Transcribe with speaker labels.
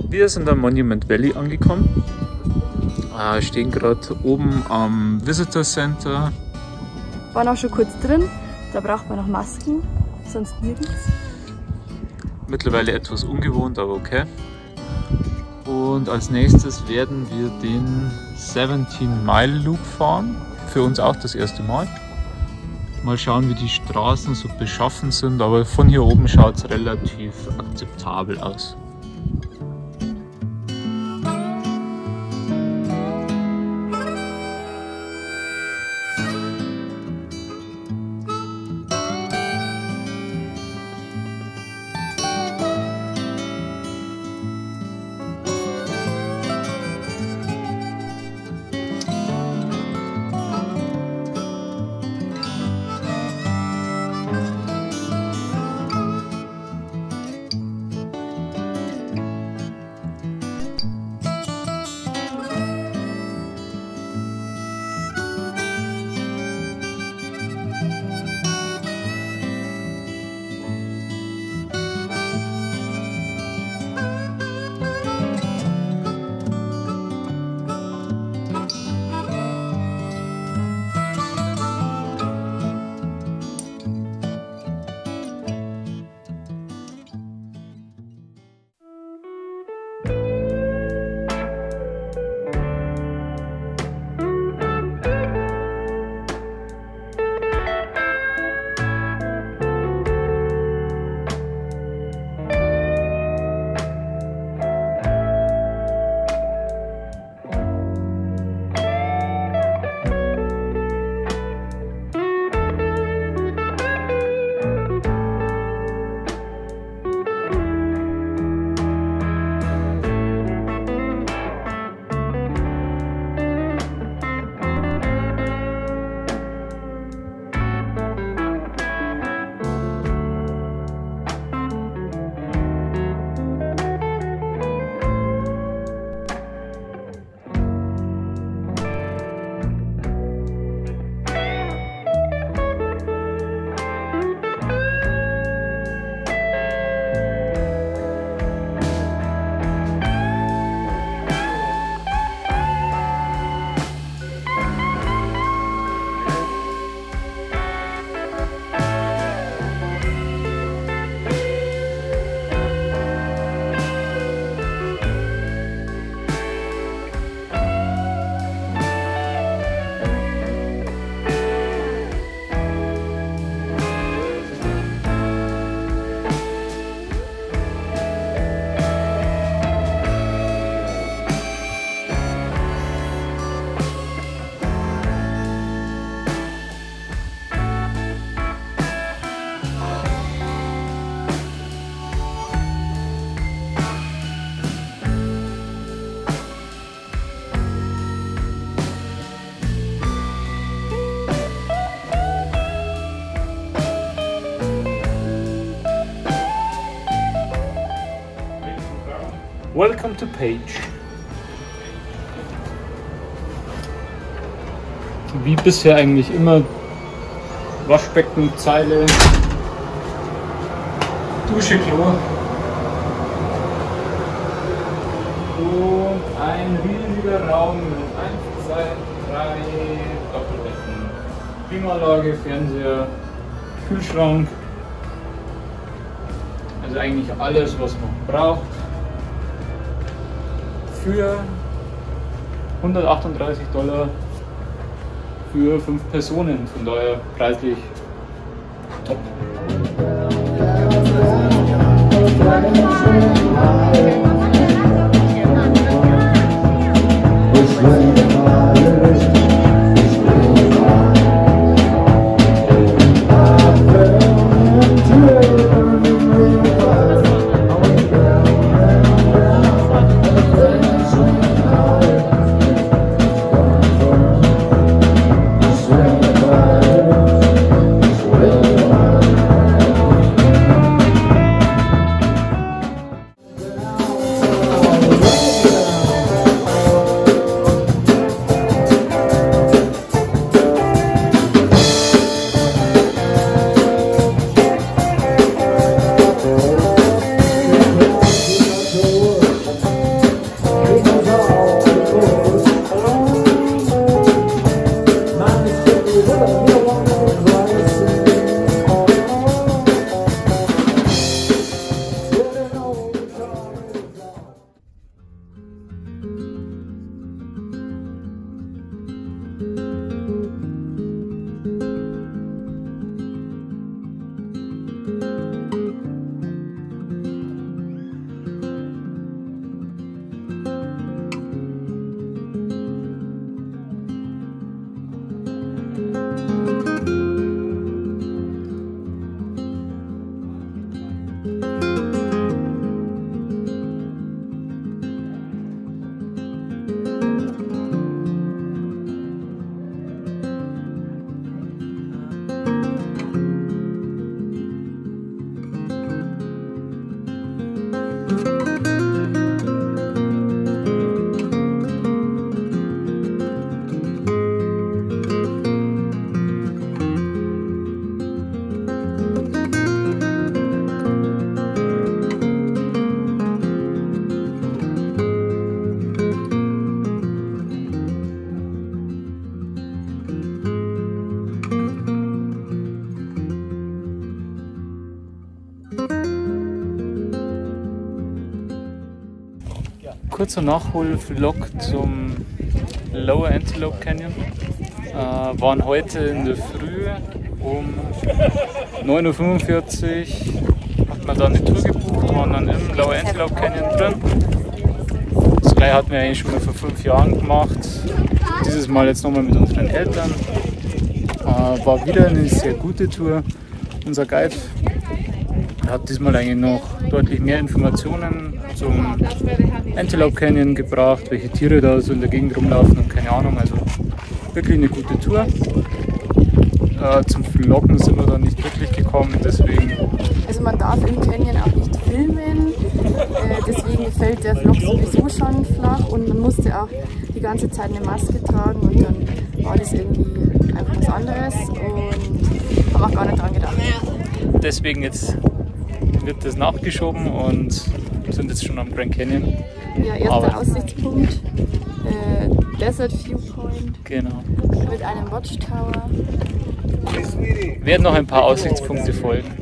Speaker 1: Wir sind am Monument Valley angekommen. Stehen gerade oben am Visitor Center.
Speaker 2: Waren auch schon kurz drin, da braucht man noch Masken, sonst nirgends.
Speaker 1: Mittlerweile etwas ungewohnt, aber okay. Und als nächstes werden wir den 17 Mile Loop fahren. Für uns auch das erste Mal. Mal schauen, wie die Straßen so beschaffen sind, aber von hier oben schaut es relativ akzeptabel aus. Welcome to Page. Wie bisher eigentlich immer Waschbecken, Zeile, Dusche, Klo und ein riesiger Raum mit 1, 2, 3 Doppelbetten, Klimaanlage, Fernseher, Kühlschrank, also eigentlich alles, was man braucht. Für $138 für 5 Personen, von daher preislich top. Kurzer Nachholvlog zum Lower Antelope Canyon. Waren heute in der Früh um 9:45 Uhr, hat man dann eine Tour gebucht, waren dann im Lower Antelope Canyon drin. Das gleiche hatten wir eigentlich schon mal vor 5 Jahren gemacht. Dieses Mal jetzt nochmal mit unseren Eltern. War wieder eine sehr gute Tour. Unser Guide hat diesmal eigentlich noch deutlich mehr Informationen zum Antelope Canyon gebracht, welche Tiere da so in der Gegend rumlaufen und keine Ahnung, also wirklich eine gute Tour. Zum Vloggen sind wir dann nicht wirklich gekommen, deswegen...
Speaker 2: Also man darf im Canyon auch nicht filmen, deswegen fällt der Vlog sowieso schon flach und man musste auch die ganze Zeit eine Maske tragen und dann war das irgendwie einfach was anderes und haben auch gar nicht dran gedacht.
Speaker 1: Deswegen jetzt wird das nachgeschoben und wir sind jetzt schon am Grand Canyon.
Speaker 2: Ja, erster Aussichtspunkt, Desert Viewpoint,
Speaker 1: genau,
Speaker 2: mit einem Watchtower.
Speaker 1: Werden noch ein paar Aussichtspunkte folgen.